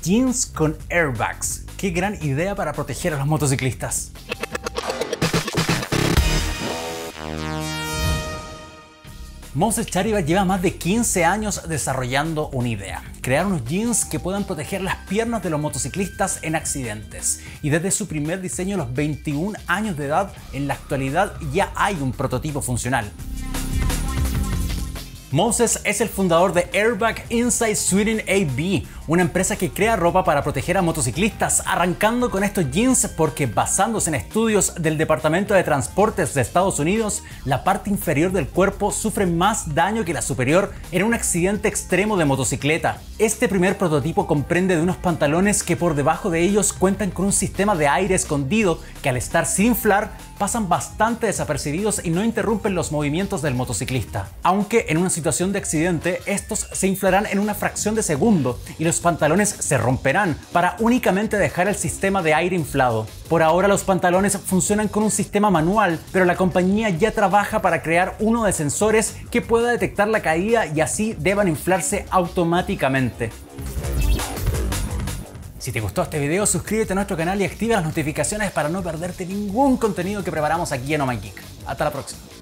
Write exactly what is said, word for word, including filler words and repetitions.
jeans con airbags. ¡Qué gran idea para proteger a los motociclistas! Moses Charivac lleva más de quince años desarrollando una idea: crear unos jeans que puedan proteger las piernas de los motociclistas en accidentes. Y desde su primer diseño a los veintiún años de edad, en la actualidad ya hay un prototipo funcional. Moses es el fundador de Airbag Inside Sweden A B, una empresa que crea ropa para proteger a motociclistas, arrancando con estos jeans porque, basándose en estudios del Departamento de Transportes de Estados Unidos, la parte inferior del cuerpo sufre más daño que la superior en un accidente extremo de motocicleta. Este primer prototipo comprende de unos pantalones que por debajo de ellos cuentan con un sistema de aire escondido que, al estar sin inflar, pasan bastante desapercibidos y no interrumpen los movimientos del motociclista. Aunque en una situación de accidente, estos se inflarán en una fracción de segundo y los pantalones se romperán para únicamente dejar el sistema de aire inflado. Por ahora los pantalones funcionan con un sistema manual, pero la compañía ya trabaja para crear uno de sensores que pueda detectar la caída y así deban inflarse automáticamente. Si te gustó este video, suscríbete a nuestro canal y activa las notificaciones para no perderte ningún contenido que preparamos aquí en Oh My Geek. Hasta la próxima.